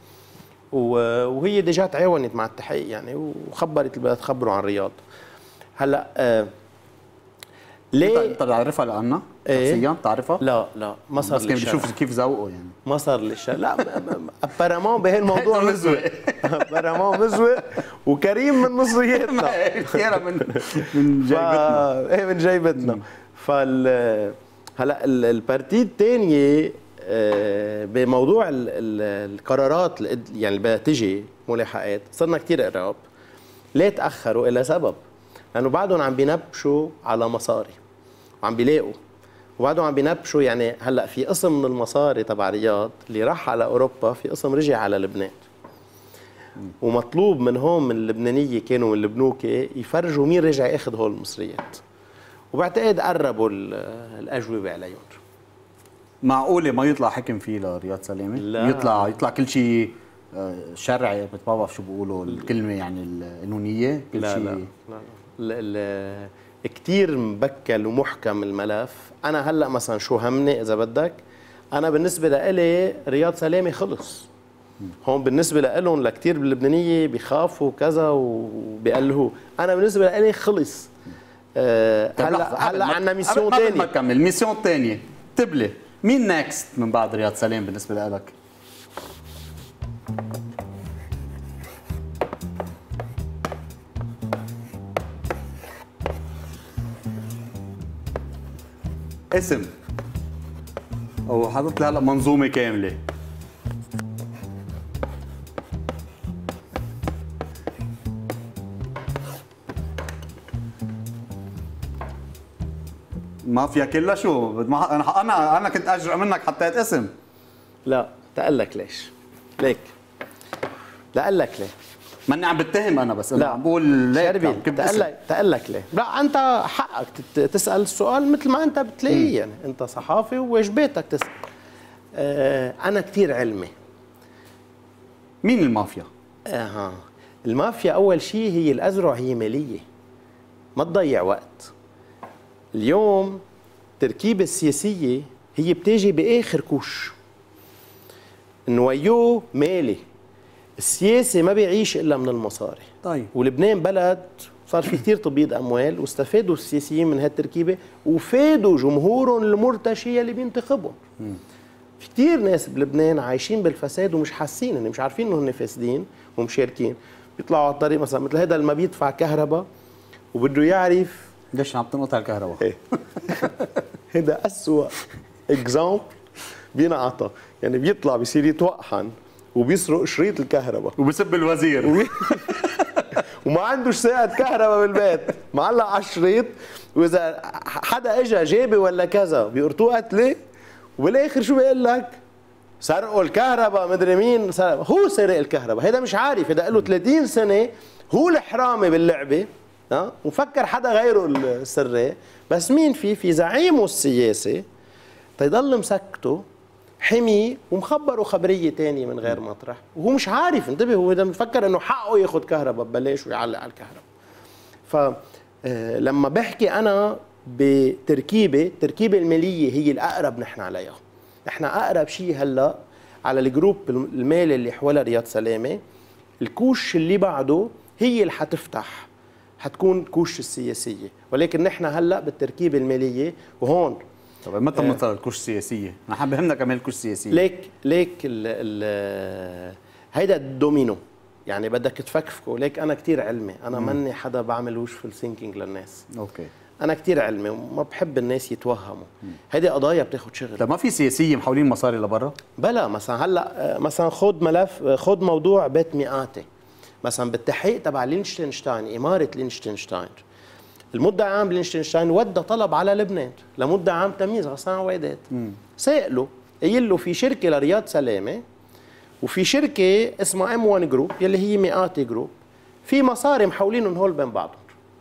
وهي ديجا تعاونت مع التحقيق يعني وخبرت اللي بدها تخبره عن رياض. هلا آه ليه انت بتعرفها لأنا شخصيا؟ بتعرفها؟ لا لا ما صار بس لي كان شرح. بشوف كيف ذوقه يعني. ما صار لي شرح. لا ابارامون بهالموضوع مزوق. ابارامون مزوق وكريم من مصرياتنا. كثير من من جيبتنا. ايه من جيبتنا. فال هلا البارتي الثانيه بموضوع ال ال القرارات يعني اللي بدها تجي ملاحقات صرنا كثير قراب. ليه تاخروا؟ إلى سبب، لانه بعدهم عم بينبشوا على مصاري وعم بيلاقوا، وبعدهم عم بينبشوا. يعني هلا في قسم من المصاري تبع رياض اللي راح على اوروبا، في قسم رجع على لبنان، ومطلوب من هون من اللبنانيه كانوا من البنوك يفرجوا مين رجع ياخذ هول المصريات، وبعتقد قربوا الاجوبه عليهم. معقوله ما يطلع حكم فيه لرياض سلامه؟ لا. يطلع يطلع كل شيء شرعي، ما بعرف شو بيقولوا الكلمه يعني القانونيه، كل لا شيء. لا لا, لا. كثير مبكل ومحكم الملف. انا هلا مثلا شو همني اذا بدك، انا بالنسبه لإلي رياض سلامه خلص. هون بالنسبه لهم لكثير باللبنانيه بيخافوا كذا وبيقلهوا، انا بالنسبه لإلي خلص. أه هلا هلا عندنا ميسيون ثانيه. ما كمل الميسيون الثانيه تبلي مين نيكست من بعد رياض سلام بالنسبه لك؟ اسم. وحاطط لي هلا منظومه كامله. مافيا كلها شو؟ ما انا انا انا كنت اجرأ منك حطيت اسم. لا تقلك ليش؟ ليك تقلك ليه؟ ماني عم بتهم انا بس انا لا. عم بقول ليك شربين تقلك تقلك ليه؟ لا انت حقك تسال السؤال مثل ما انت بتلاقيه، يعني انت صحافي وواجباتك تسال. آه انا كثير علمي. مين المافيا؟ اها المافيا اول شيء هي الازرع، هي ماليه، ما تضيع وقت. اليوم التركيبه السياسيه هي بتيجي باخر كوش، النويو مالي، السياسي ما بيعيش الا من المصاري. طيب ولبنان بلد صار في كثير تبييض اموال، واستفادوا السياسيين من هالتركيبه وفادوا جمهورهم المرتشي اللي بينتخبهم. م. في كثير ناس بلبنان عايشين بالفساد ومش حاسين، هن مش عارفين انه هن فاسدين ومشاركين، بيطلعوا على الطريق مثلا مثل هذا اللي ما بيدفع كهرباء وبده يعرف ليش عم تنقطع الكهرباء؟ ايه هذا اسوء اكزامبل بينعطى، يعني بيطلع بيصير يتوقحن وبيسرق شريط الكهرباء وبسب الوزير وبي... وما عندوش ساعة كهرباء بالبيت، معلق على الشريط، واذا حدا اجى جابي ولا كذا بيقرطوه قتله، وبالاخر شو بيقول لك؟ سرقوا الكهرباء مدري مين سرق. هو سرق الكهرباء، هذا مش عارف، هذا له ثلاثين سنة هو الحرامي باللعبة، ها وفكر حدا غيره السراق، بس مين في في زعيمه السياسي تيضل مسكته حمي ومخبره خبريه ثانيه من غير مطرح، وهو مش عارف. انتبه، هو اذا مفكر انه حقه ياخذ كهرباء ببلاش ويعلق على الكهرباء. فلما بحكي انا بتركيبه، التركيبه الماليه هي الاقرب نحن عليها. احنا اقرب شيء هلا على الجروب المالي اللي حوالي رياض سلامه. الكوش اللي بعده هي اللي حتفتح، حتكون كوش السياسيه، ولكن نحن هلا بالتركيبه الماليه. وهون طب متى بنوصل آه للكوش السياسيه؟ انا حابب همنا كمان الكوش السياسيه. ليك ليك ال ال هيدا الدومينو، يعني بدك تفكفكه. ليك انا كثير علمي، انا مم. ماني حدا بعمل وشفل ثينكينج للناس. اوكي انا كثير علمي وما بحب الناس يتوهموا. هيدي قضايا بتاخذ شغل. طب ما في سياسيه محولين مصاري لبرا؟ بلا، مثلا هلا مثلا خذ ملف، خذ موضوع بيت مئاتي مثلا بالتحقيق تبع لينشتنشتاين، اماره لينشتنشتاين. المدعي عام لينشتنشتاين ودى طلب على لبنان لمدعي عام تمييز غسان عويدات، سأله قايل له في شركه لرياض سلامه وفي شركه اسمها ام واحد جروب يلي هي مئاتي جروب، في مصاري محولينهم هول بين بعضهم،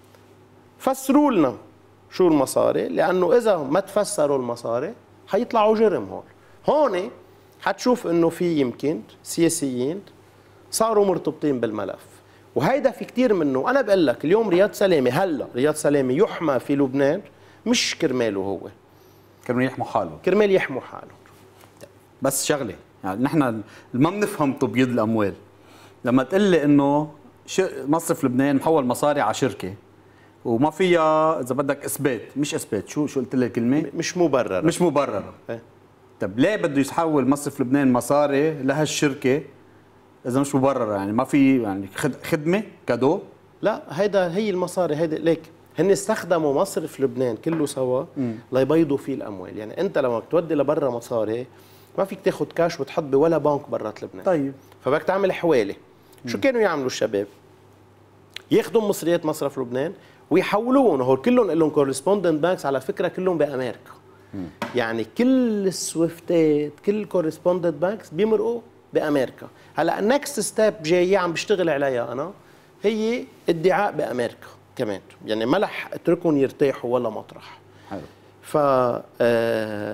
فسروا لنا شو المصاري، لانه اذا ما تفسروا المصاري حيطلعوا جرم. هول هون حتشوف انه في يمكن سياسيين صاروا مرتبطين بالملف، وهيدا في كتير منه. انا بقول لك اليوم رياض سلامه، هلا رياض سلامه يحمى في لبنان مش كرماله هو، كرمال يحموا حاله، كرمال يحموا حاله. بس شغله يعني نحن ما بنفهم تبييض الاموال. لما تقول لي انه مصرف لبنان محول مصاري على شركه وما فيها اذا بدك اثبات، مش اثبات، شو شو قلت لي الكلمه؟ مش مبرره، مش مبرره. ايه؟ طب ليه بده يحول مصرف لبنان مصاري لهالشركه اذا مش مبرره؟ يعني ما في يعني خدمه كادو؟ لا، هيدا هي المصاري. هيدا ليك هن استخدموا مصرف لبنان كله سوا ليبيضوا فيه الاموال. يعني انت لما تودي لبرا مصاري ما فيك تاخذ كاش وتحط بولا بنك برات لبنان. طيب فبدك تعمل حواله. شو كانوا يعملوا الشباب؟ ياخذوا مصريات مصرف لبنان ويحولوهم. هول كلهم لهم كورسبوندنت بانكس على فكره، كلهم بامريكا. مم. يعني كل السويفتات، كل كورسبوندنت بانكس بيمرقوا بامريكا. هلا النكست ستيب جايه عم بشتغل عليها انا، هي ادعاء بامريكا كمان. يعني ما رح اتركهم يرتاحوا ولا مطرح. حلو. ف آه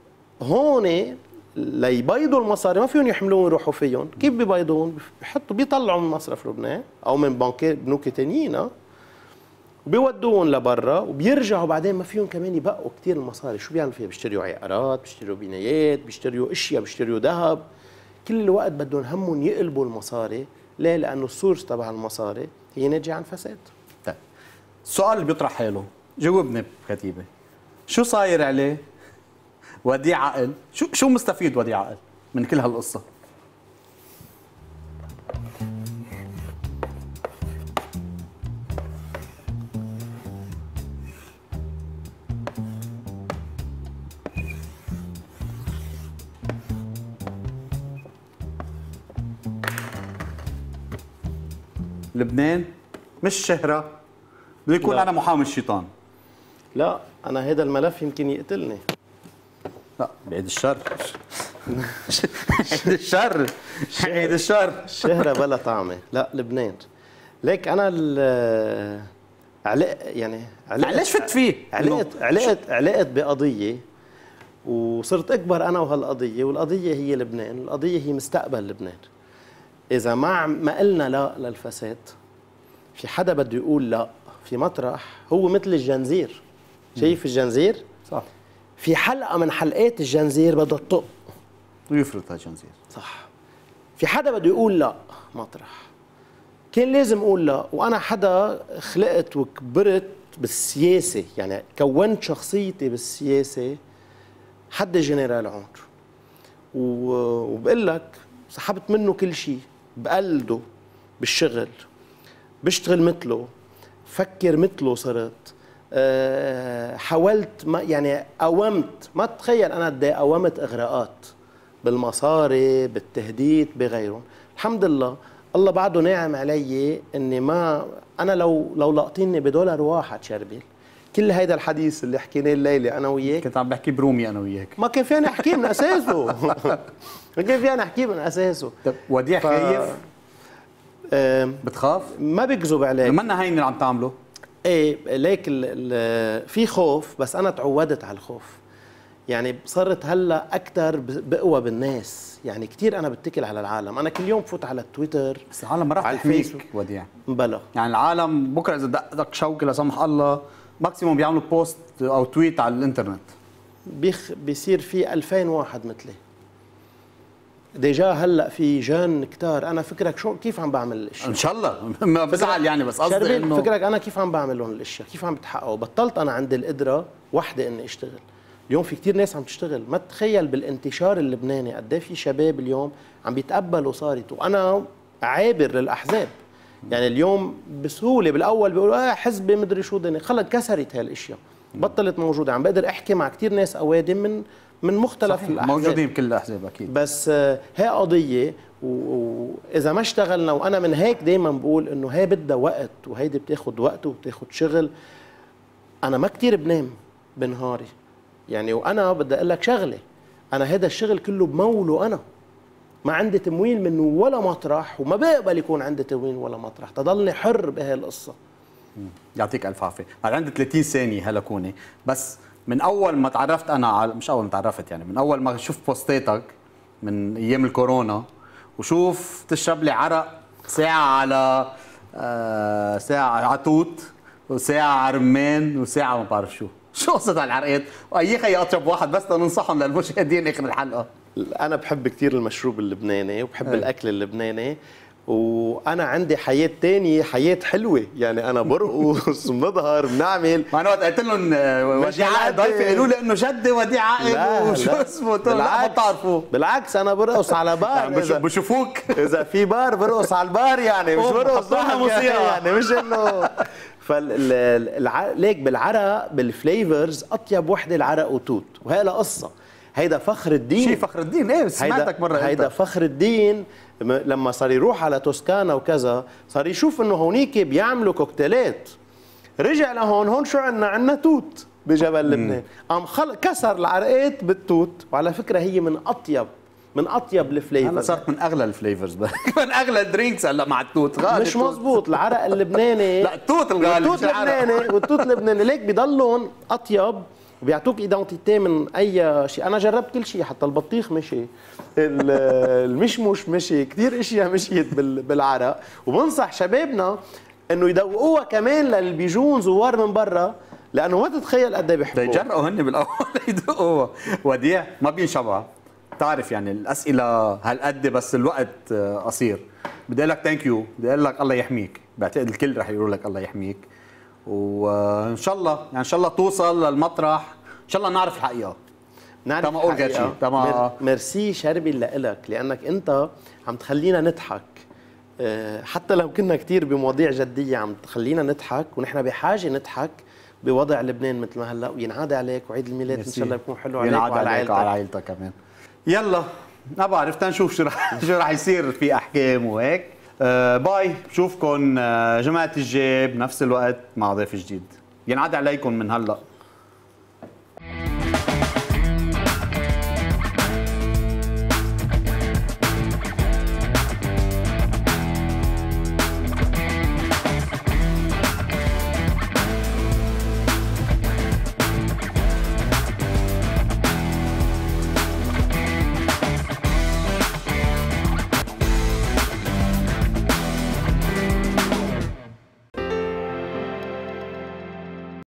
هون ليبيضوا المصاري ما فيهم يحملوهم يروحوا فيهم. كيف بيبيضون؟ بيحطوا بيطلعوا من مصرف لبنان او من بنك بنوك ثانيين وبيودوهم لبرا، وبيرجعوا بعدين ما فيهم كمان يبقوا كثير المصاري. شو بيعملوا فيها؟ بيشتروا عقارات، بيشتروا بنايات، بيشتروا اشياء، بيشتروا ذهب. كل الوقت بدهم همهم يقلبوا المصاري. ليه؟ لانه السورس تبع المصاري هي ناتجه عن فساد. طيب السؤال اللي بيطرح حاله، جاوبني بكتيبه، شو صاير عليه وديع عقل؟ شو شو مستفيد وديع عقل من كل هالقصه؟ لبنان مش شهره، بده يكون لا. انا محامي الشيطان. لا انا هذا الملف يمكن يقتلني. لا بعيد الشر. بعيد الشر. بعيد الشر. الشهرة بلا طعمة. لا لبنان. ليك انا ال علق يعني علقت ليش فت فيه؟ علقت علقت علقت بقضية وصرت اكبر انا وهالقضية، والقضية هي لبنان، القضية هي مستقبل لبنان. اذا ما ما قلنا لا للفساد، في حدا بده يقول لا في مطرح هو مثل الجنزير. شايف الجنزير؟ صح. في حلقة من حلقات الجنزير بدها تطق ويفرط هالجنزير. صح. في حدا بده يقول لا مطرح، كان لازم اقول لا. وانا حدا خلقت وكبرت بالسياسه، يعني كونت شخصيتي بالسياسه حد جنرال عمر، وبقول لك سحبت منه كل شيء، بقلده بالشغل، بشتغل مثله، فكر مثله، صرت أه حاولت ما يعني قاومت. ما تتخيل انا قد ايه قاومت اغراءات بالمصاري، بالتهديد، بغيرهم. الحمد لله الله بعده ناعم علي اني ما انا لو لو لقطيني بدولار واحد شربل، كل هيدا الحديث اللي حكيناه الليله انا وياك كنت عم بحكي برومي انا وياك، ما كان فينا نحكيه من اساسه. ما كان فينا نحكيه من اساسه. طب وديع ف... خايف؟ آه بتخاف؟ ما بكذب عليك. منا هين اللي عم تعمله؟ ايه ليك ال... ال... في خوف، بس انا تعودت على الخوف. يعني صرت هلا اكثر بقوى بالناس، يعني كثير انا بتكل على العالم. انا كل يوم بفوت على التويتر، بس العالم ما راح على تحميك الفيسبوك. وديع. بلا يعني العالم بكره اذا دقك شوكه لا سمح الله ماكسيموم بيعملوا بوست او تويت على الانترنت، بيخ بيصير في ألفين واحد مثلي. ديجا هلا في جان كتار. انا فكرك شو كيف عم بعمل الاشياء؟ ان شاء الله ما بزعل يعني، بس قصدي انه فكرك انا كيف عم بعمل لهم الاشياء، كيف عم بتحققوا. بطلت انا عندي القدره وحده اني اشتغل. اليوم في كتير ناس عم تشتغل، ما تتخيل بالانتشار اللبناني قد ايه في شباب اليوم عم بيتقبلوا صارت. وانا عابر للاحزاب، يعني اليوم بسهوله. بالاول بيقولوا اه حزبي مدري شو دني، خلص كسرت هالاشياء، بطلت موجوده. عم بقدر احكي مع كتير ناس اوادم من من مختلف صحيح. الاحزاب، موجودين بكل الاحزاب اكيد. بس هي قضيه، واذا ما اشتغلنا، وانا من هيك دائما بقول انه هي بدها وقت، وهيدي بتاخذ وقت وبتاخذ شغل. انا ما كتير بنام بنهاري يعني، وانا بدي اقول لك شغله، انا هذا الشغل كله بموله، انا ما عندي تمويل منه ولا مطرح، وما بقبل يكون عندي تمويل ولا مطرح، تضلني حر بهي القصه. يعطيك الف عافيه. هلا عندي ثلاثين ثانيه هلا كوني، بس من اول ما تعرفت انا على، مش اول ما تعرفت يعني، من اول ما شفت بوستاتك من ايام الكورونا، وشوف تشرب لي عرق ساعه على آه ساعه على توت، وساعه على رمان، وساعه ما بعرف شو شو قصة العرقات، واي خي اطيب واحد بس ننصحهم للمشاهدين اخر الحلقه. انا بحب كثير المشروب اللبناني، وبحب أي. الاكل اللبناني، وانا عندي حياه تانية، حياه حلوه يعني. انا برقص بنظهر بنعمل. ما انا وقت قلت لهم وديع عقد ضيفي قالوا لي انه جدي وديع عقد وشو اسمه، قلت لهم لا ما بتعرفوا. بالعكس انا برقص على بار، إذا بشوفوك اذا في بار برقص على البار يعني، مش برقص موسيقى يعني، مش انه فال ليك بالعرق بالفليفرز اطيب وحده العرق وتوت، وهي لها قصه. هيدا فخر الدين. شي فخر الدين ايه، سمعتك مره. هيدا فخر الدين لما صار يروح على توسكانا وكذا، صار يشوف انه هونيك بيعملوا كوكتيلات. رجع لهون، هون شو عندنا؟ عندنا توت بجبل لبنان. قام خل... كسر العرقات بالتوت. وعلى فكره هي من اطيب من اطيب الفليفرز. هلا صارت من اغلى الفليفرز من اغلى الدرينكس هلا مع التوت. غالي مش مزبوط. العرق اللبناني لا التوت الغالي، التوت اللبناني والتوت اللبناني ليك بضلهم اطيب، وبيعطوك ايدنتيتي من اي شيء. انا جربت كل شيء، حتى البطيخ مشي، المشمش مشي، كثير اشياء مشيت بالعرق. وبنصح شبابنا انه يدوقوها كمان للي بيجون زوار من برا، لانه ما تتخيل قد ايه بيحبوها. يجرقوا هن بالاول يدوقوها. وديع ما بينشبع، بتعرف يعني الاسئله هالقد بس الوقت قصير. بدي اقول لك ثانك يو، بدي اقول لك الله يحميك. بعتقد الكل رح يقولوا لك الله يحميك، وان شاء الله يعني ان شاء الله توصل للمطرح، ان شاء الله نعرف الحقيقه. نعرف تمام اقول غير شيء. تمام. ميرسي شربي لك، لانك انت عم تخلينا نضحك، حتى لو كنا كثير بمواضيع جديه عم تخلينا نضحك، ونحن بحاجه نضحك بوضع لبنان مثل ما هلا. وينعاد عليك، وعيد الميلاد ان شاء الله يكون حلو عليك وعلى عائلتك. وعلى عائلتك كمان. يلا ما بعرف تنشوف شو رح شو رح يصير في احكام وهيك. آه باي، بشوفكم آه جمعة الجاي بنفس الوقت مع ضيف جديد. ينعاد عليكم من هلا.